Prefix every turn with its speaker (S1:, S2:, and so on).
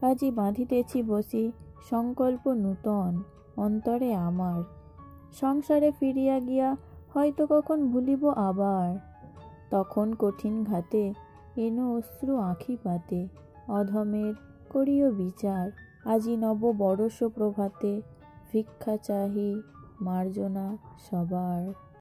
S1: আজি বাঁধিতেছি বসি সংকল্প নূতন অন্তরে আমার। সংসারে ফিরিয়া গিয়া হয়তো কখন ভুলিব আবার। তখন কঠিন ঘাতে এনো অশ্রু আঁখি পাতে, অধমের করিও বিচার। আজি নব বরষ প্রভাতে ভিক্ষা চাহি মার্জনা সবার।